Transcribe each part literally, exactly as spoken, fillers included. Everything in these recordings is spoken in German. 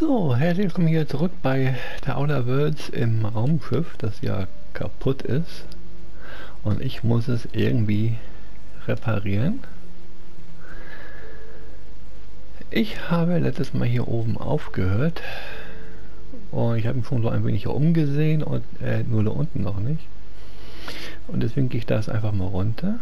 So, herzlich willkommen hier zurück bei der Outer Worlds im Raumschiff, das ja kaputt ist. Und ich muss es irgendwie reparieren. Ich habe letztes Mal hier oben aufgehört. Und ich habe mich schon so ein wenig hier umgesehen und äh, nur da unten noch nicht. Und deswegen gehe ich das einfach mal runter.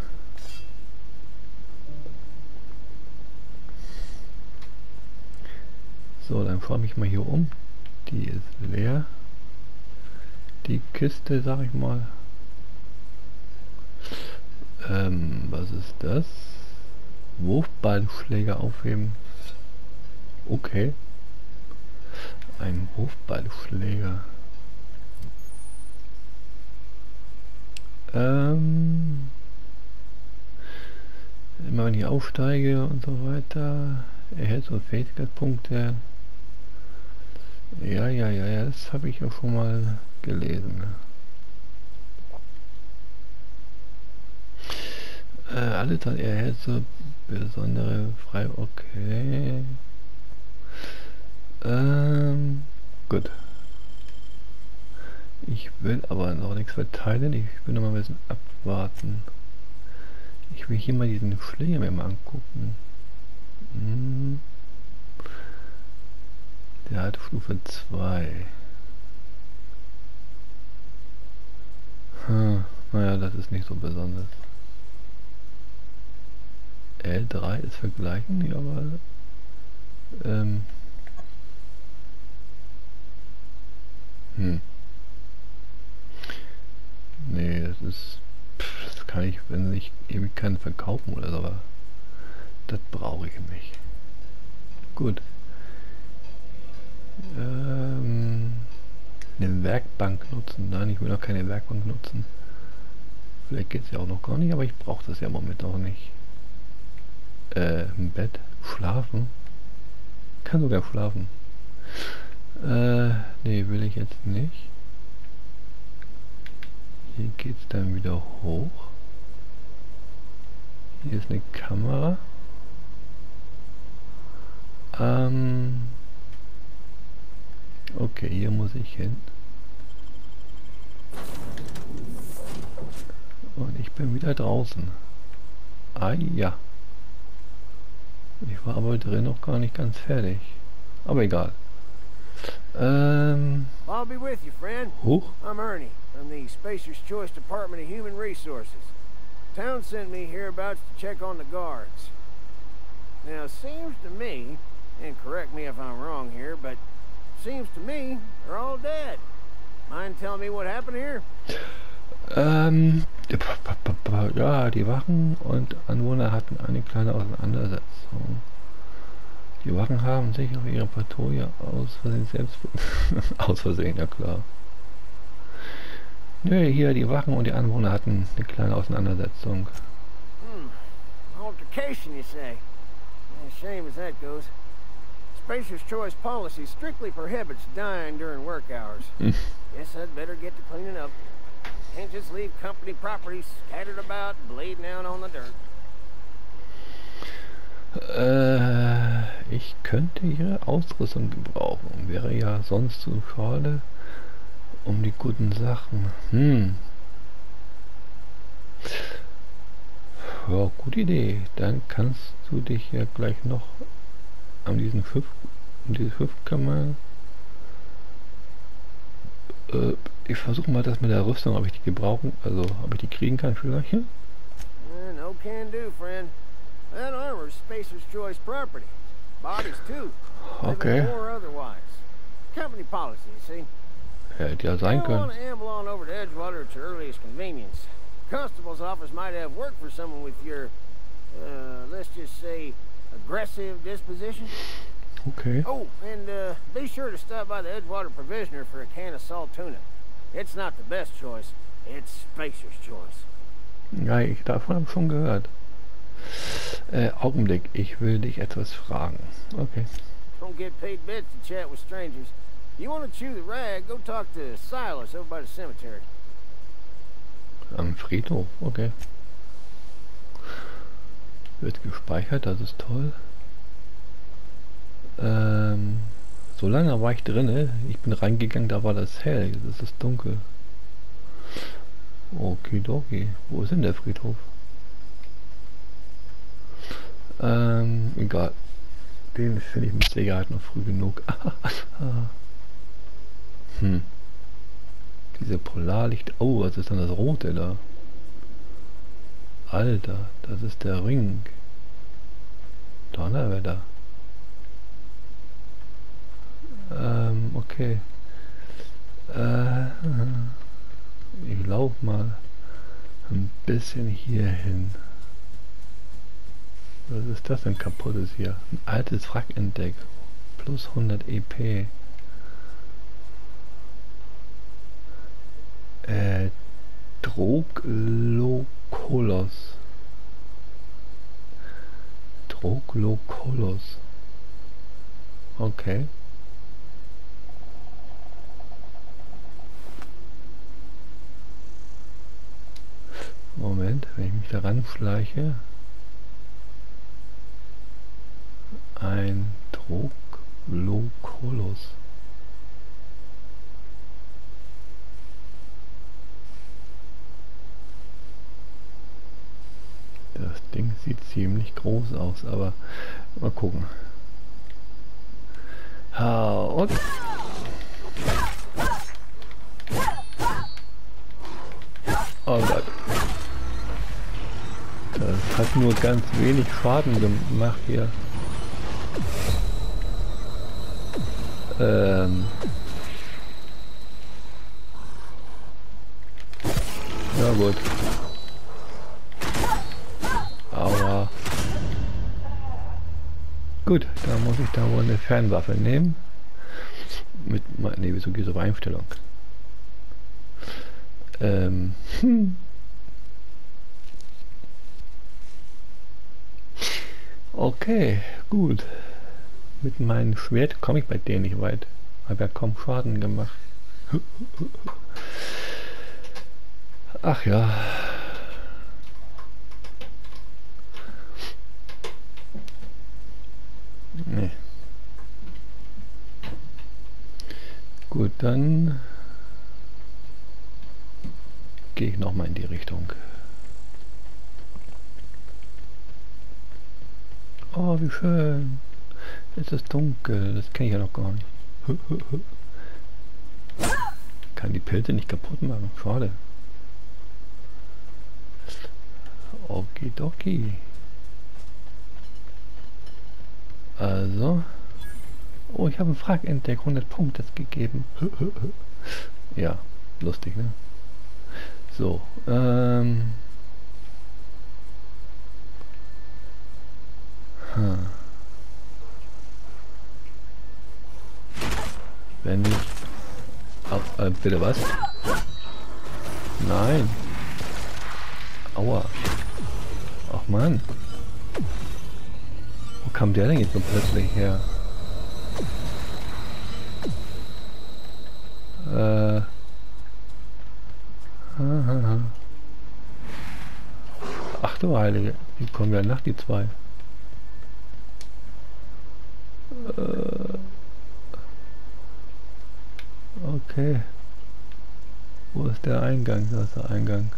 So, dann schaue ich mal hier um. Die ist leer. Die Kiste, sag ich mal. Ähm, was ist das? Wurfballschläger aufheben. Okay. Ein Wurfballschläger. Ähm, immer wenn ich aufsteige und so weiter, erhält so Fähigkeitspunkte. Ja, ja, ja, ja, das habe ich ja schon mal gelesen. Äh, alles hat erhält so besondere frei. Okay. Ähm, gut. Ich will aber noch nichts verteilen. Ich will noch mal ein bisschen abwarten. Ich will hier mal diesen Schläger mir mal angucken. Hm. Der hat Stufe zwei. Hm, naja, das ist nicht so besonders. L drei ist vergleichen, ja, aber ähm, hm. Nee, das ist, pff, das kann ich, wenn ich ewig keinen verkaufen oder so, aber das brauche ich nicht. Gut. Ähm, eine Werkbank nutzen. Nein, ich will noch keine Werkbank nutzen. Vielleicht geht es ja auch noch gar nicht, aber ich brauche das ja im Moment auch nicht. Äh, im Bett. Schlafen. Kann sogar schlafen. Äh, nee, will ich jetzt nicht. Hier geht es dann wieder hoch. Hier ist eine Kamera. Ähm... Okay, hier muss ich hin. Und ich bin wieder draußen. Ah ja. Ich war aber drin noch gar nicht ganz fertig. Aber egal. Ähm. I'll be with you, friend. Hoch. I'm Ernie from the Spacer's Choice Department of Human Resources. Town sent me hereabouts to check on the guards. Now, it seems to me, and correct me if I'm wrong here, but seems to me they're all dead. Mind telling me what happened here? Ähm, ja, die Wachen und Anwohner hatten eine kleine Auseinandersetzung. Die Wachen haben sich auf ihre Patrouille aus Versehen selbst... aus Versehen, ja klar. Nö, hier, die Wachen und die Anwohner hatten eine kleine Auseinandersetzung. Hmm. Altercation, you say? Yeah, shame as that goes. Spacer's Choice policy strictly prohibits dying during work hours. Guess I'd better get to cleaning up. Can't just leave company property scattered about, bleeding out on the dirt. Äh, ich könnte ihre Ausrüstung gebrauchen. Wäre ja sonst so schade um die guten Sachen. Hm. Ja, gute Idee. Dann kannst du dich ja gleich noch an diesen Schiff, um diese Schiffkammer. Äh, ich versuche mal das mit der Rüstung, ob ich die gebrauchen, also ob ich die kriegen kann vielleicht. Uh, no can do, friend. That armor's Spacer's Choice property. Bodies too. Okay. Or otherwise. Company policy, you see. Hätte ja sein I können. want to amble on over to Edgewater at your earliest convenience. Constable's office might have work for someone with your, uh, let's just say, aggressive disposition. Okay. Oh, and uh, be sure to stop by the Edgewater Provisioner for a can of salt tuna. It's not the best choice. It's Spacer's Choice. Ja, ich davon habe ich schon gehört. Äh, Augenblick, ich will dich etwas fragen. Okay. Don't get paid bits to chat with strangers. You want to chew the rag, go talk to Silas over by the cemetery. Am Friedhof, okay. Wird gespeichert, das ist toll. Ähm, So lange war ich drinne. Ich bin reingegangen, da war das hell. Jetzt ist es dunkel. Okidoki. Wo ist denn der Friedhof? Ähm, egal. Den finde ich mit Sicherheit noch früh genug. hm. Diese Polarlicht... Oh, was ist denn das Rote da? Alter, das ist der Ring. Donnerwetter. Ähm, okay. Äh, ich laufe mal ein bisschen hier hin. Was ist das denn kaputtes hier? Ein altes Wrack entdeckt. Plus hundert E P. Äh, Troglokolos. Troglokolos. Okay. Moment, wenn ich mich da ranschleiche. Ein Troglokolos. Das Ding sieht ziemlich groß aus, aber mal gucken. Und oh Gott. Das hat nur ganz wenig Schaden gemacht hier. Ähm. Ja gut. Aber gut, da muss ich da wohl eine Fernwaffe nehmen. Mit, ne, wieso geht es auf Einstellung? Ähm. Hm. Okay, gut. Mit meinem Schwert komme ich bei denen nicht weit. Habe ja kaum Schaden gemacht. Ach ja. Nee. Gut, dann gehe ich noch mal in die Richtung. Oh, wie schön. Es ist dunkel. Das kenne ich ja noch gar nicht. Kann die Pilze nicht kaputt machen. Schade. Okidoki. Also. Oh, ich habe einen Wrack entdeckt. hundert Punkte gegeben. Ja, lustig, ne? So, ähm. Hm. Wenn ich... Auf, äh, bitte was? Nein. Aua. Ach Mann. Wo kam der denn jetzt so plötzlich her? Äh. Ach du Heilige. Die kommen ja nach die zwei. Okay. Wo ist der Eingang? Da ist der Eingang.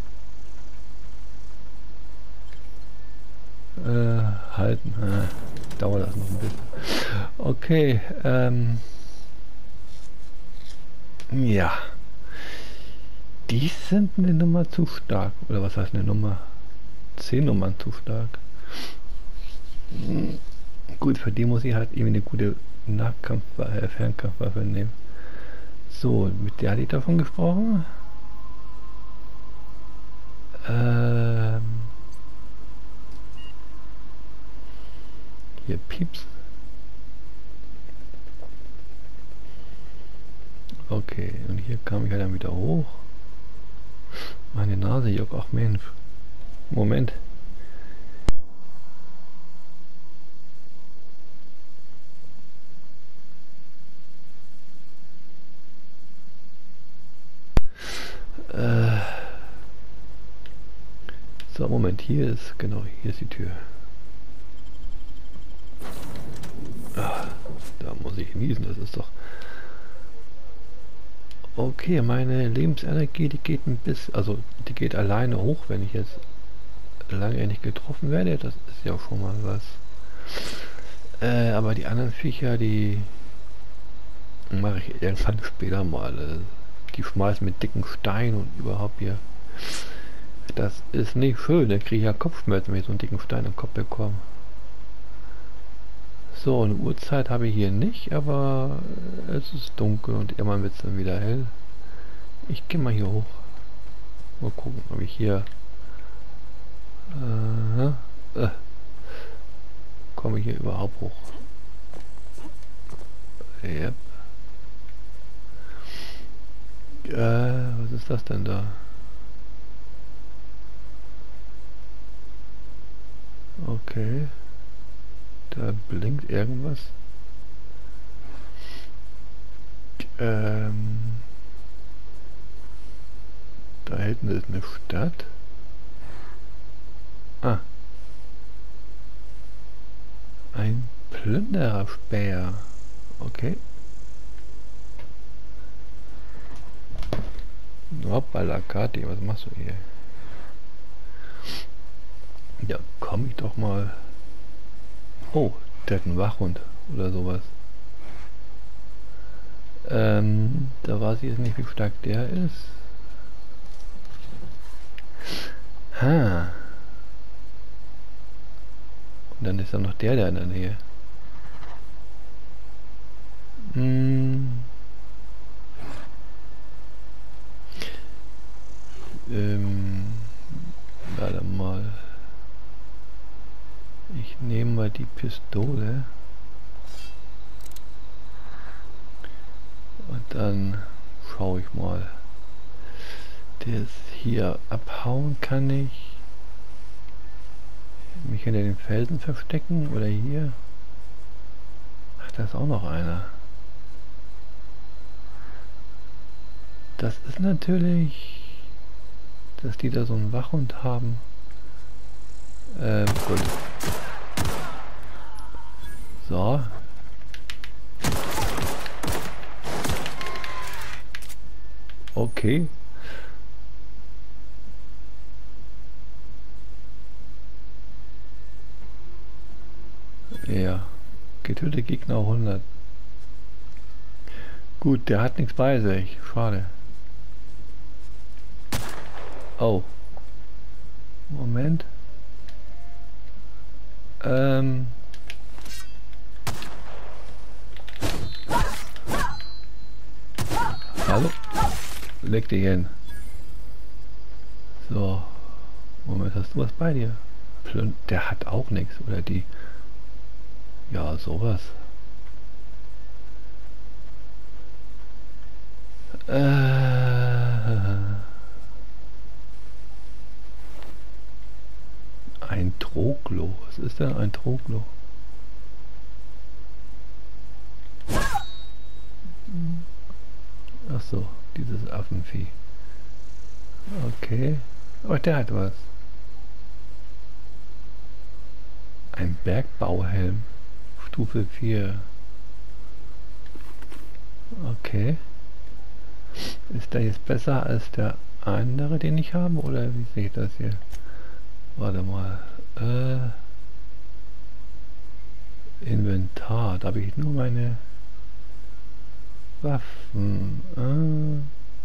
Äh, halten. Äh, dauert das noch ein bisschen. Okay, ähm. Ja. Die sind eine Nummer zu stark. Oder was heißt eine Nummer? Zehn Nummern zu stark. Hm. Gut, für die muss ich halt irgendwie eine gute Nahkampf äh, Fernkampfwaffe nehmen. So, mit der hatte ich davon gesprochen. Ähm, hier Pieps. Okay, und hier kam ich ja dann wieder hoch. Meine Nase juckt. Ach Mensch. Moment. Äh, so, Moment, hier ist, genau, hier ist die Tür. Ah. Da muss ich niesen, das ist doch... Okay, meine Lebensenergie, die geht ein bisschen... Also, die geht alleine hoch, wenn ich jetzt lange nicht getroffen werde. Das ist ja schon mal was. Äh, aber die anderen Viecher, die mache ich irgendwann später mal. Die schmeißen mit dicken Steinen und überhaupt hier. Das ist nicht schön, da kriege ich ja Kopfschmerzen, wenn ich so einen dicken Stein im Kopf bekomme. So, eine Uhrzeit habe ich hier nicht, aber es ist dunkel und irgendwann wird es dann wieder hell. Ich gehe mal hier hoch. Mal gucken, ob ich hier... Äh, äh, komme ich hier überhaupt hoch? Yep. Äh, was ist das denn da? Okay. Da blinkt irgendwas. Ähm. Da hinten ist eine Stadt. Ah. Ein Plündererspäher. Okay. Hoppala, Kati, was machst du hier? Ja, komm ich doch mal. Oh, der hat einen Wachhund oder sowas. Ähm, da weiß ich jetzt nicht, wie stark der ist. Ha. Und dann ist da noch der da in der Nähe. Hm. Ähm, warte mal. Ich nehme mal die Pistole. Und dann schaue ich mal. Das hier abhauen kann ich. Mich hinter den Felsen verstecken oder hier. Ach, da ist auch noch einer. Das ist natürlich, dass die da so einen Wachhund haben. Ähm, gut. So. Okay. Ja. Getötete Gegner hundert. Gut, der hat nichts bei sich. Schade. Oh. Moment. Ähm. Hallo? Leg dich hin. So. Moment, hast du was bei dir? Der hat auch nichts, oder die? Ja, sowas. Äh. Ein Troglo. Was ist denn ein Troglo? Ach so, dieses Affenvieh. Okay. Oh, der hat was. Ein Bergbauhelm. Stufe vier. Okay. Ist der jetzt besser als der andere, den ich habe? Oder wie sehe ich das hier? Warte mal. Äh, Inventar. Da habe ich nur meine Waffen. Äh,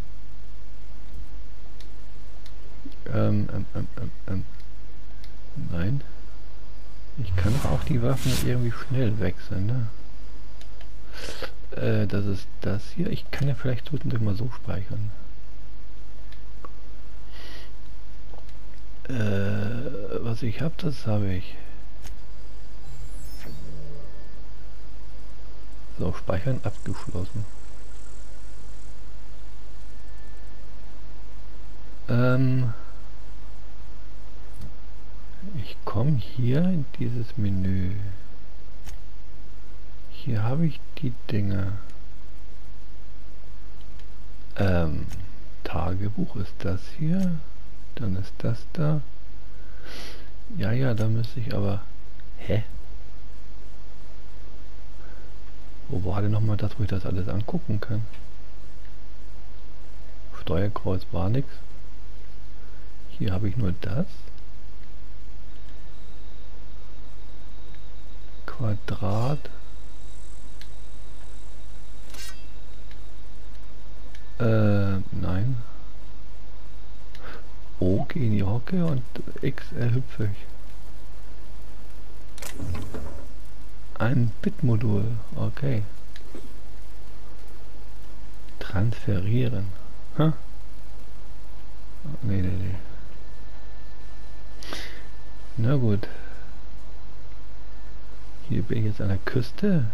ähm, ähm, ähm, ähm, ähm. Nein. Ich kann doch auch die Waffen irgendwie schnell wechseln, ne? Äh, das ist das hier. Ich kann ja vielleicht zwischendurch mal so speichern. Äh, was ich habe, das habe ich. So, speichern abgeschlossen. Ähm, ich komme hier in dieses Menü. Hier habe ich die Dinge. Ähm, Tagebuch ist das hier. Dann ist das da. Ja, ja, da müsste ich aber... Hä? Wo war denn nochmal das, wo ich das alles angucken kann? Steuerkreuz war nichts. Hier habe ich nur das. Quadrat. Äh, nein. O gehe in die Hocke und X erhüpfe ich. Ein Bitmodul, okay. Transferieren. Huh? Nee, nee, nee. Na gut. Hier bin ich jetzt an der Küste.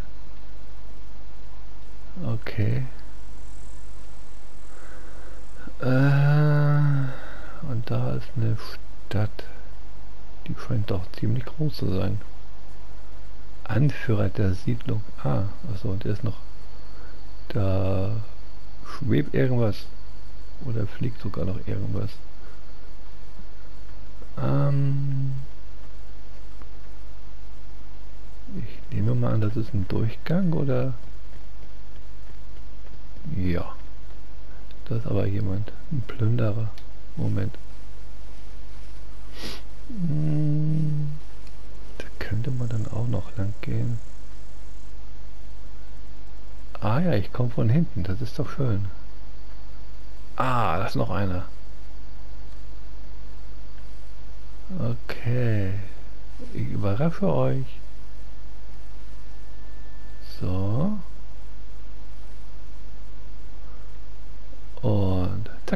Okay. Äh, und da ist eine Stadt. Die scheint doch ziemlich groß zu sein. Anführer der Siedlung. Ah, achso, der ist noch. Da schwebt irgendwas. Oder fliegt sogar noch irgendwas. Ähm, ich nehme mal an, das ist ein Durchgang, oder? Ja. Da ist aber jemand. Ein Plünderer. Moment. Hm, da könnte man dann auch noch lang gehen. Ah ja, ich komme von hinten. Das ist doch schön. Ah, da ist noch einer. Okay. Ich überrasche euch. So. Und zack.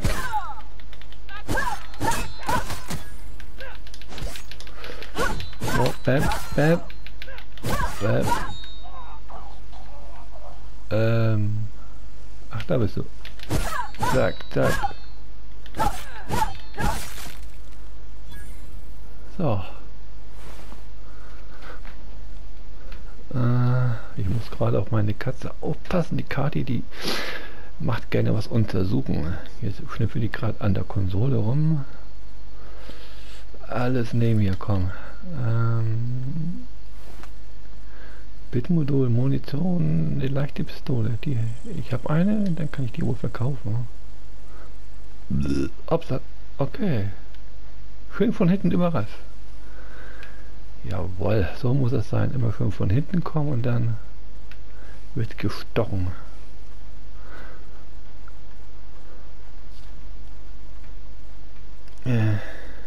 So, bam, bam, bam. Ähm. Ach, da bist du. Zack, zack. So. Äh, ich muss gerade auf meine Katze aufpassen. Die Kati, die macht gerne was untersuchen. Jetzt schnüffel die gerade an der Konsole rum. Alles nehmen hier, komm. Ähm, Bitmodul, Munition, eine leichte Pistole. Die, ich habe eine, dann kann ich die wohl verkaufen. Upsat. Okay. Schön von hinten überrascht. Jawohl, so muss es sein. Immer schön von hinten kommen und dann wird gestochen. Äh.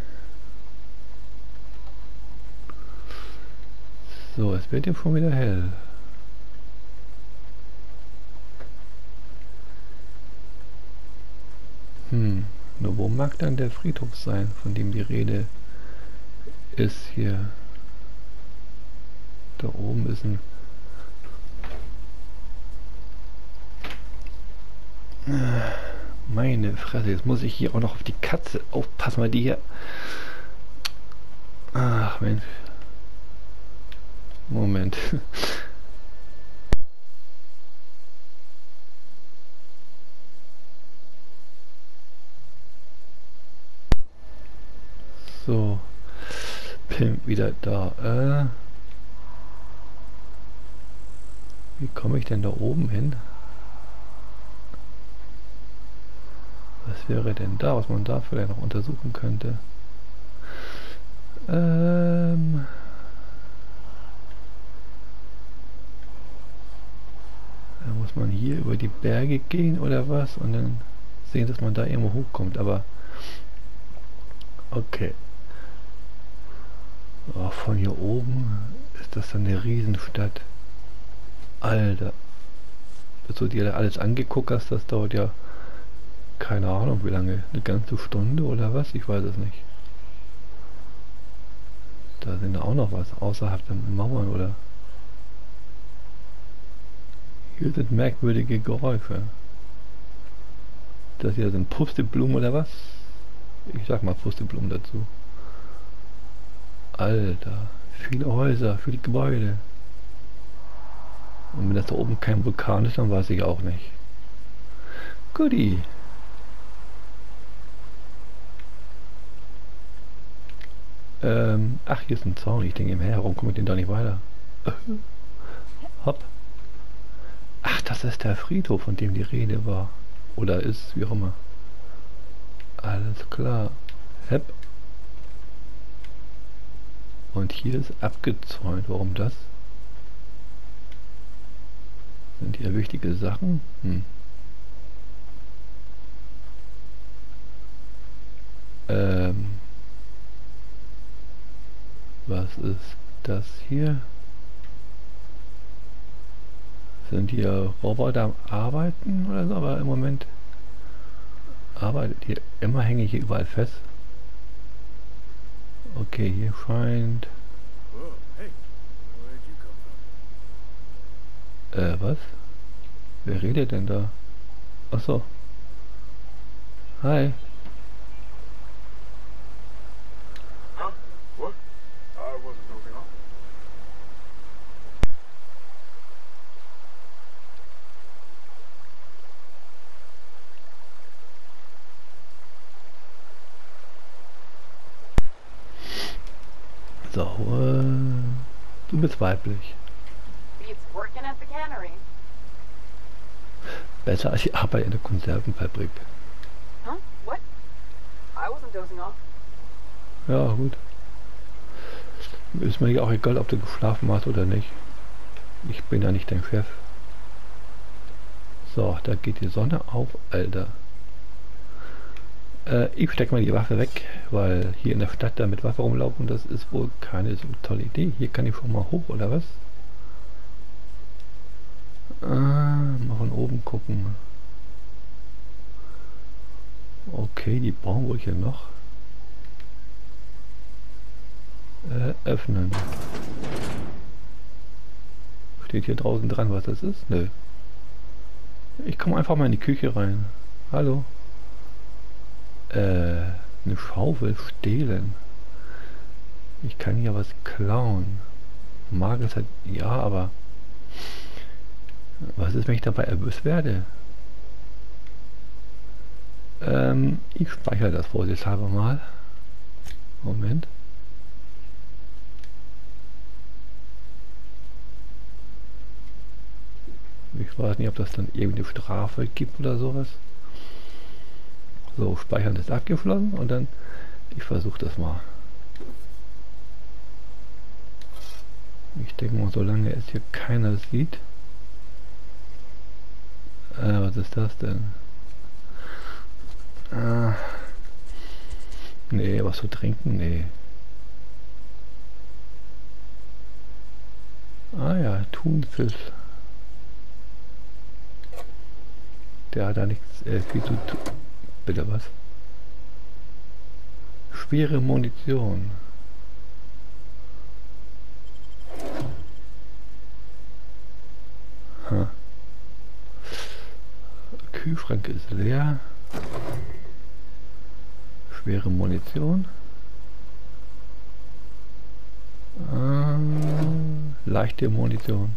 So, es wird ja schon wieder hell. Hm, nur wo mag dann der Friedhof sein, von dem die Rede ist hier? Da oben ist ein... Meine Fresse, jetzt muss ich hier auch noch auf die Katze aufpassen, weil die hier... Ach Mensch. Moment. So. Bin wieder da. Äh, wie komme ich denn da oben hin? Was wäre denn da, was man da vielleicht noch untersuchen könnte? Ähm... Da muss man hier über die Berge gehen oder was und dann sehen, dass man da irgendwo hochkommt, aber okay. Oh, von hier oben ist das dann eine Riesenstadt. Alter. Bis du dir da alles angeguckt hast, das dauert ja keine Ahnung wie lange. Eine ganze Stunde oder was? Ich weiß es nicht. Da sind auch noch was außerhalb der Mauern oder... Hier sind merkwürdige Geräusche. Das hier sind Pusteblumen oder was? Ich sag mal Pusteblumen dazu. Alter, viele Häuser, viele Gebäude. Und wenn das da oben kein Vulkan ist, dann weiß ich auch nicht. Goodie. Ähm, ach, hier ist ein Zaun. Ich denke, im Herum komme ich den da nicht weiter. Hopp. das ist der Friedhof, von dem die Rede war. Oder ist, wie auch immer. Alles klar. Hep. Und hier ist abgezäunt. Warum das? Sind hier wichtige Sachen? Hm. Ähm. Was ist das hier? Sind hier Roboter am Arbeiten oder so? Aber im Moment arbeitet hier. Immer hänge ich hier überall fest. Okay, hier scheint... Äh, was? Wer redet denn da? Ach so. Hi. Huh? What? I wasn't moving on. So, äh, du bist weiblich. Beats working at the cannery. Besser als die Arbeit in der Konservenfabrik. Huh? What? I wasn't dozing off. Ja, gut. Ist mir ja auch egal, ob du geschlafen hast oder nicht. Ich bin ja nicht dein Chef. So, da geht die Sonne auf, Alter. Äh, ich stecke mal die Waffe weg, weil hier in der Stadt da mit Waffe rumlaufen, das ist wohl keine so tolle Idee. Hier kann ich schon mal hoch, oder was? Ah, mal von oben gucken. Okay, die bauen wohl hier noch. Äh, öffnen. Steht hier draußen dran, was das ist? Nö. Ich komme einfach mal in die Küche rein. Hallo. Äh, eine Schaufel stehlen. Ich kann hier was klauen. Mag es halt, ja, aber was ist, wenn ich dabei erwischt werde? Ähm, ich speichere das vorsichtshalber mal. Moment. Ich weiß nicht, ob das dann irgendeine Strafe gibt oder sowas. So, Speichern ist abgeschlossen und dann, ich versuche das mal. Ich denke mal, solange es hier keiner sieht. Äh, was ist das denn? Ah, nee, was zu trinken? Nee. Ah ja, Thunfisch. Der hat da nichts äh, viel zu tun. Bitte was? Schwere Munition. Ha. Kühlschrank ist leer. Schwere Munition. Äh, leichte Munition.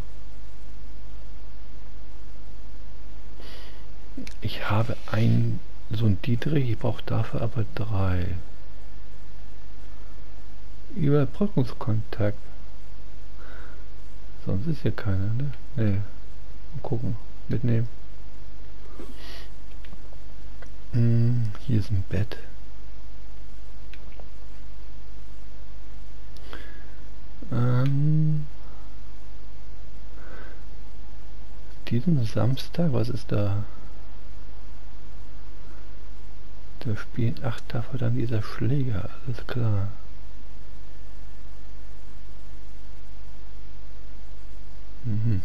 Ich habe ein so ein Dietrich, ich brauche dafür aber drei. Überbrückungskontakt. Sonst ist hier keiner, ne? Ne. Mal gucken. Mitnehmen. Hm, hier ist ein Bett. Ähm, diesen Samstag, was ist da? Da spielen acht dafür dann dieser Schläger, alles klar. Mhm.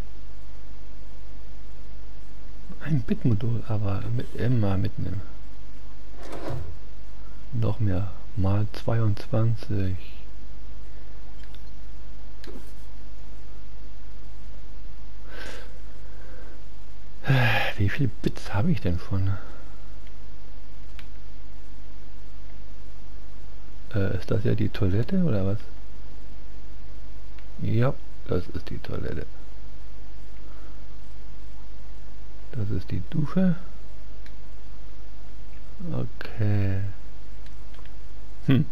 Ein Bitmodul, aber mit immer mitnehmen. Noch mehr, mal zweiundzwanzig. Wie viele Bits habe ich denn schon? Äh, ist das ja die Toilette oder was? Ja, das ist die Toilette. Das ist die Dusche. Okay. Hm.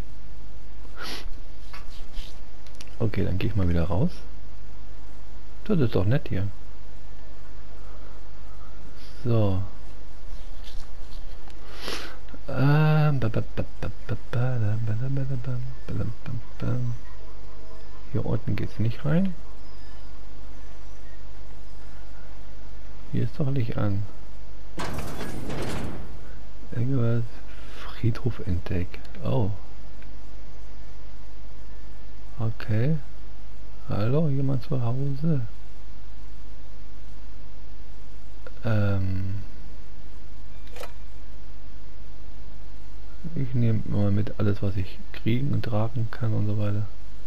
Okay, dann gehe ich mal wieder raus. Das ist doch nett hier. So. Hier unten geht's nicht rein. Hier ist doch Licht an. Irgendwas. Friedhof entdeckt. Oh. Okay. Hallo, jemand zu Hause? Ähm. Ich nehme mal mit alles, was ich kriegen und tragen kann und so weiter.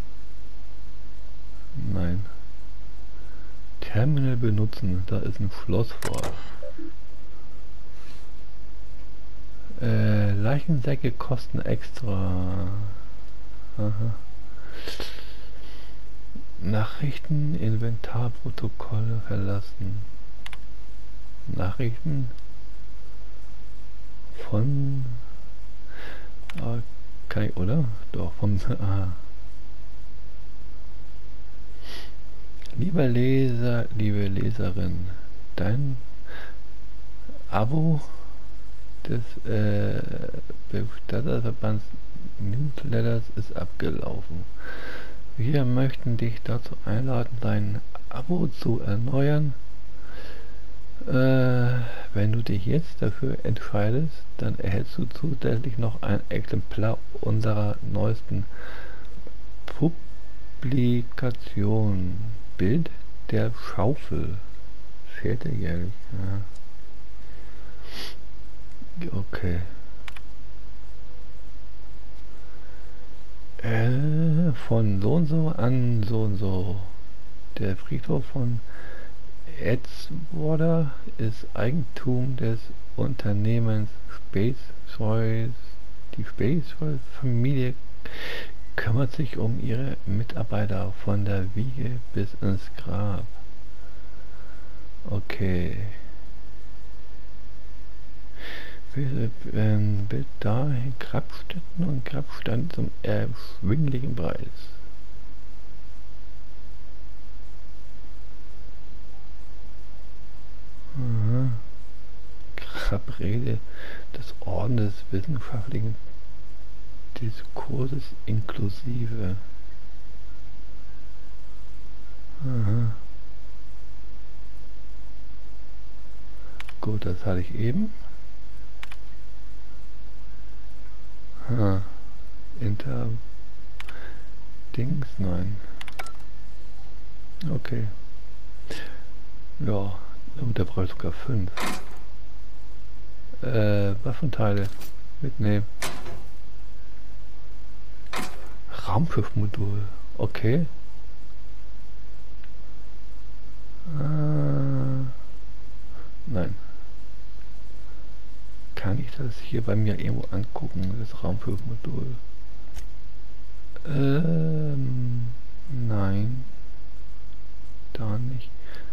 Nein. Terminal benutzen. Da ist ein Schloss vor. Äh, Leichensäcke kosten extra. Aha. Nachrichten, Inventarprotokolle verlassen. Nachrichten von... Ah, kann ich, oder? Doch, vom... Ah. Lieber Leser, liebe Leserin, dein Abo des äh, Bestatterverbands Newsletters ist abgelaufen. Wir möchten dich dazu einladen, dein Abo zu erneuern. Äh, wenn du dich jetzt dafür entscheidest, dann erhältst du zusätzlich noch ein Exemplar unserer neuesten Publikation. Bild der Schaufel. Fehlt er jährlich, ja. Okay. Äh, von so und so an so und so. Der Friedhof von Edswater ist Eigentum des Unternehmens Space Choice. Die Space Choice Familie kümmert sich um ihre Mitarbeiter von der Wiege bis ins Grab. Okay. Bild ähm, dahin Grabstätten und Grabsteine zum erschwinglichen Preis. Aha. Grabrede des Orden des wissenschaftlichen Diskurses inklusive. Aha. Gut, das hatte ich eben. Ha. Inter Dings, nein. Okay. Ja, oh, der braucht sogar fünf. Äh, Waffenteile mitnehmen. Raumschiffmodul, okay. Ah, nein. Kann ich das hier bei mir irgendwo angucken, das Raumschiffmodul? Ähm, nein. Da nicht.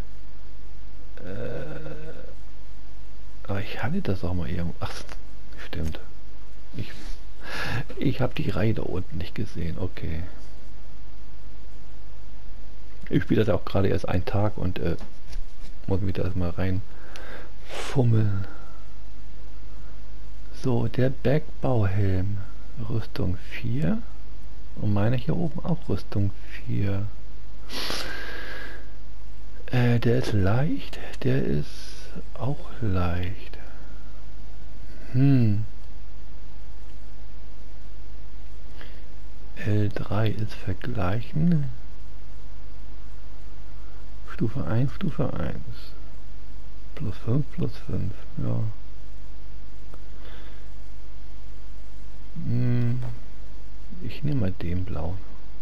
Äh, aber ich hatte das auch mal irgendwo. Ach, stimmt. Ich, ich habe die Reihe da unten nicht gesehen. Okay. Ich spiele das auch gerade erst einen Tag und äh, muss mich da erstmal rein fummeln. So, der Bergbauhelm. Rüstung vier. Und meine hier oben auch Rüstung vier. Äh, der ist leicht. Der ist auch leicht. Hm. L drei ist vergleichen. Stufe eins, Stufe eins. Plus fünf, plus fünf. Ja. Hm. Ich nehme mal den blauen.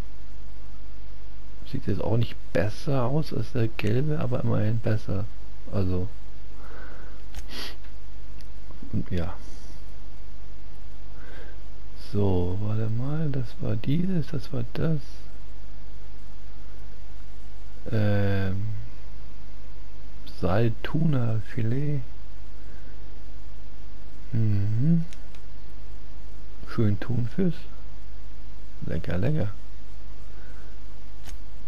Sieht jetzt auch nicht besser aus als der gelbe, aber immerhin besser. Also. Ja. So, warte mal, das war dieses, das war das. Ähm. Saltuna Filet. Mhm. Schön Thunfisch. Lecker, lecker.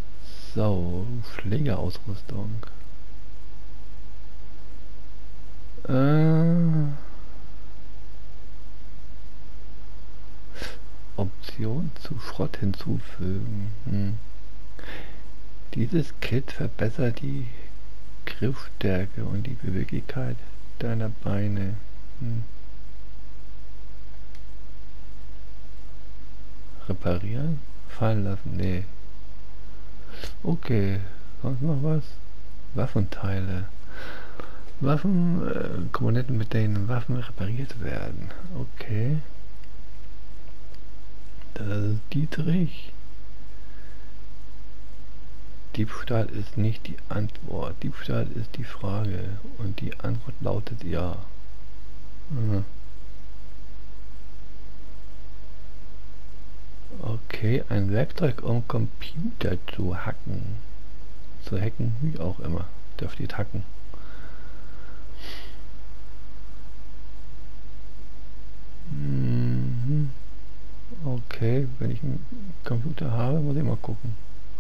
So, Schlägerausrüstung. Äh, Option zu Schrott hinzufügen. Hm. Dieses Kit verbessert die Griffstärke und die Beweglichkeit deiner Beine. Hm. Reparieren? Fallen lassen? Nee. Okay. Sonst noch was? Waffenteile. Waffen, äh, Komponenten, mit denen Waffen repariert werden. Okay. Das ist Dietrich. Diebstahl ist nicht die Antwort. Diebstahl ist die Frage. Und die Antwort lautet ja. Mhm. Okay, ein Werkzeug, um Computer zu hacken. Zu hacken, wie auch immer. Da steht hacken. Mhm. Okay, wenn ich einen Computer habe, muss ich mal gucken.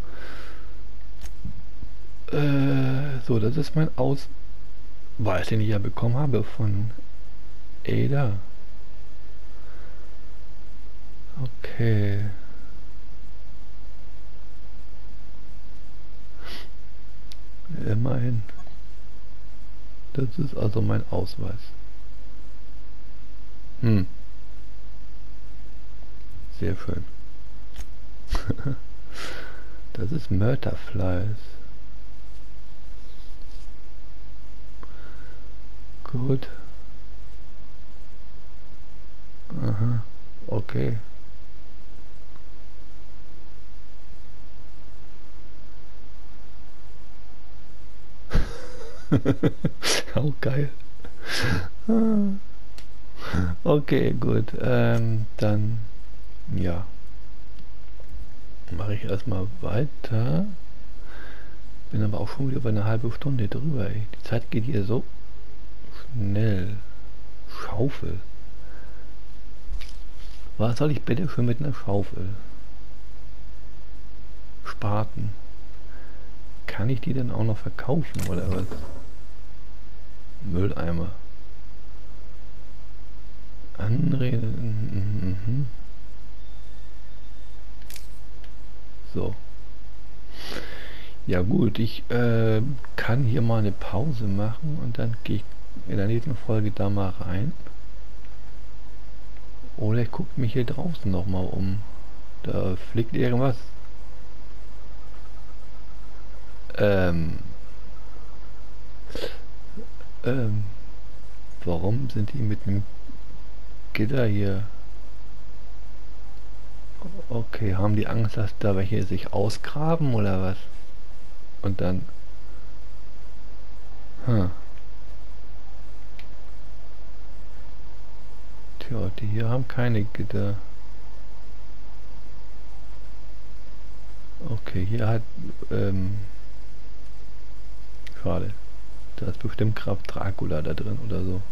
Äh, so, das ist mein Ausweis, den ich ja bekommen habe von Ada. Okay. Immerhin. Das ist also mein Ausweis. Hm. Sehr schön. Das ist Mörderfleisch. Gut. Aha. Okay. Auch geil. Okay, gut. Ähm, dann ja. Mache ich erstmal weiter. Bin aber auch schon wieder über eine halbe Stunde drüber. Ey. Die Zeit geht hier so schnell. Schaufel. Was soll ich bitte für mit einer Schaufel? Spaten. Kann ich die denn auch noch verkaufen oder was? Mülleimer. Anreden. Mhm. So. Ja gut, ich äh, kann hier mal eine Pause machen und dann gehe ich in der nächsten Folge da mal rein. Oder ich gucke mich hier draußen noch mal um. Da fliegt irgendwas. Ähm. Ähm. Warum sind die mit einem Gitter hier? Okay, haben die Angst, dass da welche sich ausgraben oder was? Und dann... Hm. Tja, die hier haben keine Gitter. Okay, hier hat... Ähm, schade. Da ist bestimmt Graf Dracula da drin oder so.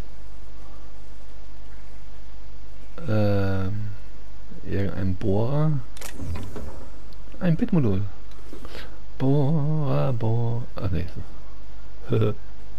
Ähm... Irgendein Bohrer. Ein Bitmodul. Bohrer, Bohrer. Ach nee. So.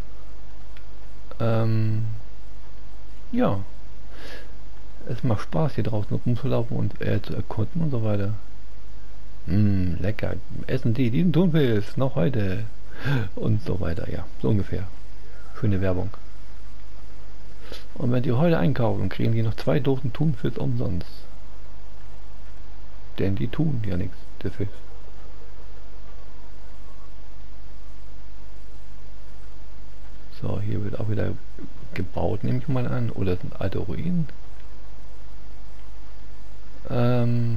ähm. Ja. Es macht Spaß hier draußen rumzulaufen und äh, zu erkunden und so weiter. Mmm, lecker. Essen die, diesen Thunfisch noch heute. Und so weiter, ja. So ungefähr. Schöne Werbung. Und wenn die heute einkaufen, kriegen die noch zwei Dosen Thunfisch umsonst. Denn die tun ja nichts, der Fisch. So, hier wird auch wieder gebaut, nehme ich mal an. Oder es sind alte Ruinen. Ähm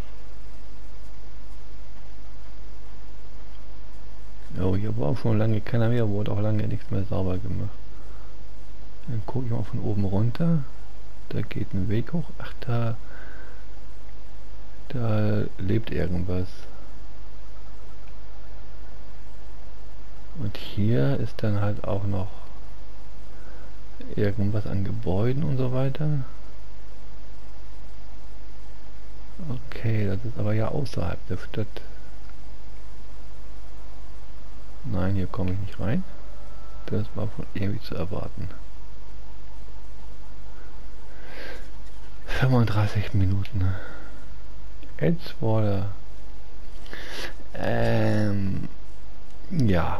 oh, hier war auch schon lange keiner mehr, wurde auch lange nichts mehr sauber gemacht. Dann gucke ich mal von oben runter. Da geht ein Weg hoch. Ach, da... Da lebt irgendwas. Und hier ist dann halt auch noch irgendwas an Gebäuden und so weiter. Okay, das ist aber ja außerhalb der Stadt. Nein, hier komme ich nicht rein. Das war von irgendwie zu erwarten. fünfunddreißig Minuten. Edgewater. Ähm, ja.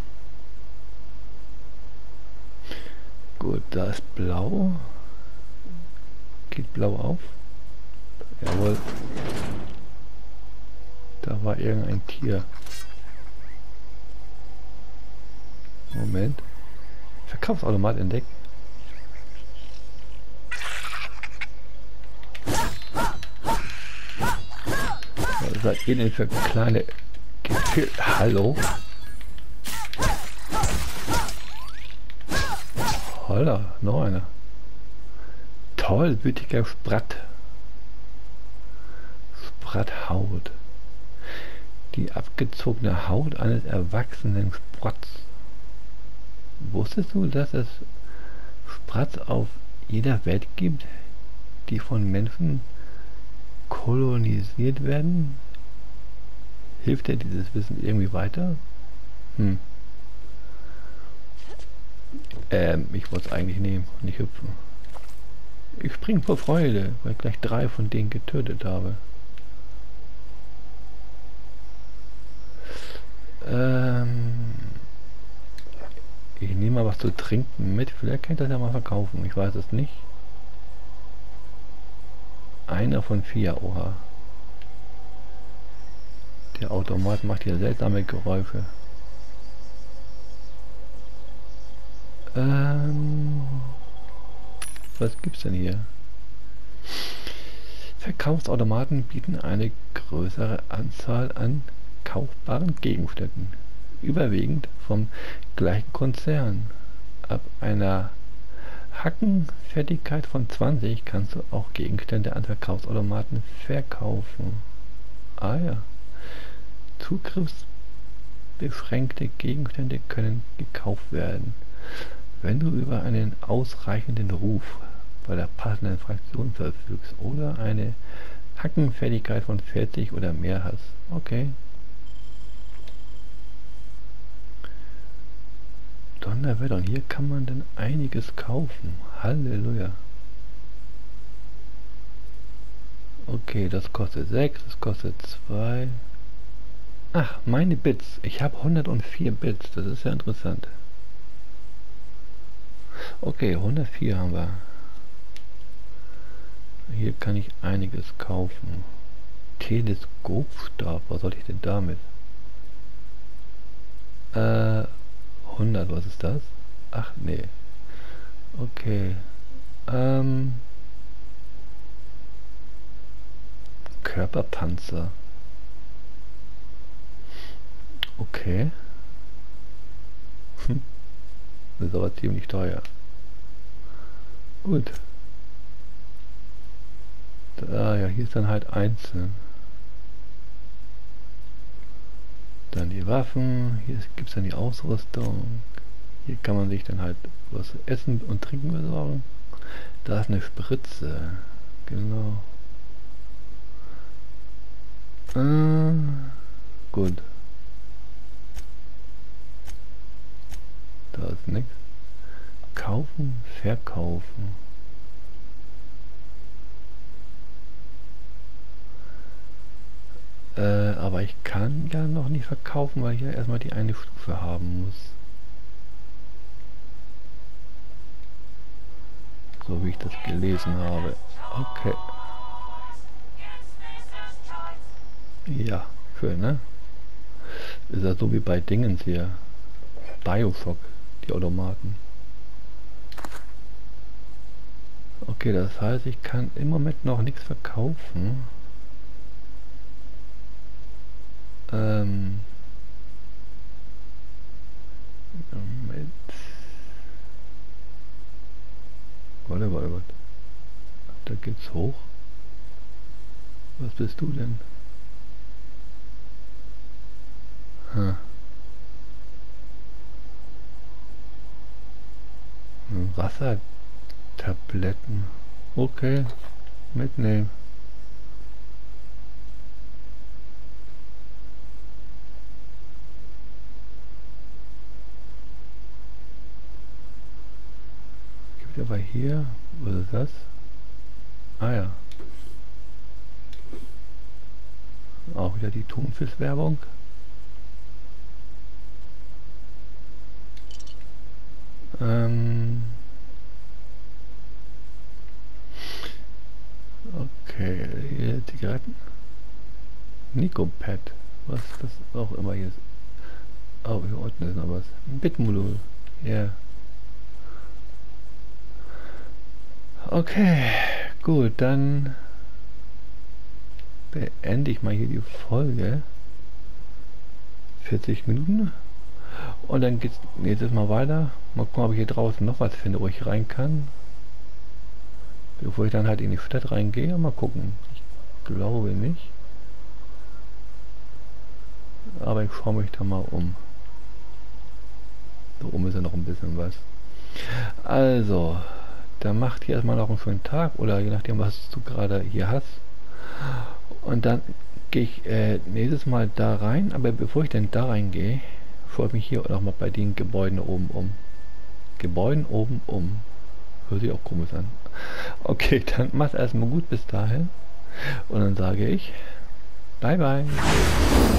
Gut, da ist blau. Geht blau auf. Jawohl. Da war irgendein Tier. Moment. Verkaufsautomat entdeckt. Was seid ihr denn für kleine Gefil... Hallo? Holla, noch einer. Tollwütiger Spratt. Spratthaut. Die abgezogene Haut eines erwachsenen Spratts. Wusstest du, dass es Spratts auf jeder Welt gibt, die von Menschen kolonisiert werden? Hilft dir dieses Wissen irgendwie weiter? Hm. Ähm, ich wollte es eigentlich nehmen und nicht hüpfen. Ich spring vor Freude, weil ich gleich drei von denen getötet habe. Ähm, ich nehme mal was zu trinken mit. Vielleicht kann ich das ja mal verkaufen. Ich weiß es nicht. Einer von vier. Oha. Der Automat macht hier seltsame Geräusche. Ähm, was gibt's denn hier? Verkaufsautomaten bieten eine größere Anzahl an kaufbaren Gegenständen, überwiegend vom gleichen Konzern. Ab einer Hackenfertigkeit von zwanzig kannst du auch Gegenstände an Verkaufsautomaten verkaufen. Ah ja. Zugriffsbeschränkte Gegenstände können gekauft werden, wenn du über einen ausreichenden Ruf bei der passenden Fraktion verfügst oder eine Hackenfertigkeit von vierzig oder mehr hast. Okay. Donnerwetter, und hier kann man denn einiges kaufen. Halleluja. Okay, das kostet sechs, das kostet zwei. Ach, meine Bits. Ich habe hundertvier Bits, das ist ja interessant. Okay, hundertvier haben wir. Hier kann ich einiges kaufen. Teleskopstab, was soll ich denn damit? Äh, hundert, was ist das? Ach, nee. Okay. Ähm. Körperpanzer. Okay. Hm. Das ist aber ziemlich teuer. Gut. Da, ja, hier ist dann halt einzeln. Dann die Waffen, hier gibt es dann die Ausrüstung. Hier kann man sich dann halt was essen und trinken besorgen. Da ist eine Spritze. Genau. Äh, gut. Da ist nichts. Kaufen, verkaufen. Äh, aber ich kann ja noch nicht verkaufen, weil ich ja erstmal die eine Stufe haben muss. So wie ich das gelesen habe. Okay. Ja, schön, ne? Ist ja so wie bei Dingens hier. Bioshock, die Automaten. Okay, das heißt, ich kann im Moment noch nichts verkaufen. Ähm. Moment. Warte, warte, warte. Da geht's hoch. Was bist du denn? Hm. Wassertabletten. Okay, mitnehmen. Gibt aber hier, was ist das? Ah ja. Auch wieder die Thunfisch-Werbung. Ähm okay, hier Zigaretten. Nicopad. Was das auch immer hier ist. Oh, hier unten ist noch was. Bitmodul. Ja. Yeah. Okay, gut, dann beende ich mal hier die Folge. vierzig Minuten. Und dann geht's nächstes Mal weiter. Mal gucken, ob ich hier draußen noch was finde, wo ich rein kann. Bevor ich dann halt in die Stadt reingehe. Mal gucken. Ich glaube nicht. Aber ich schaue mich da mal um. Da oben ist ja noch ein bisschen was. Also, dann macht hier erstmal noch einen schönen Tag. Oder je nachdem, was du gerade hier hast. Und dann gehe ich äh, nächstes Mal da rein. Aber bevor ich dann da reingehe, schaue ich mich hier noch mal bei den Gebäuden oben um. Gebäuden oben um. Hört sich auch komisch an. Okay, dann mach's erstmal gut bis dahin. Und dann sage ich, bye bye.